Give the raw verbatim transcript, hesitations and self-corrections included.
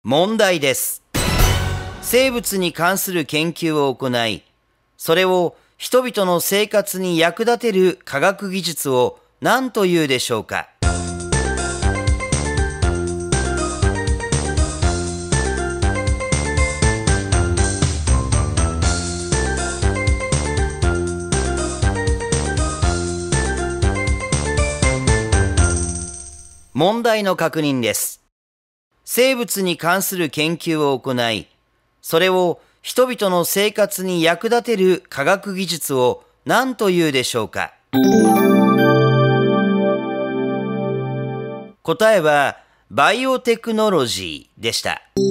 問題です。生物に関する研究を行い、それを人々の生活に役立てる科学技術を何というでしょうか。問題の確認です。生物に関する研究を行い、それを人々の生活に役立てる科学技術を何というでしょうか。答えはバイオテクノロジーでした。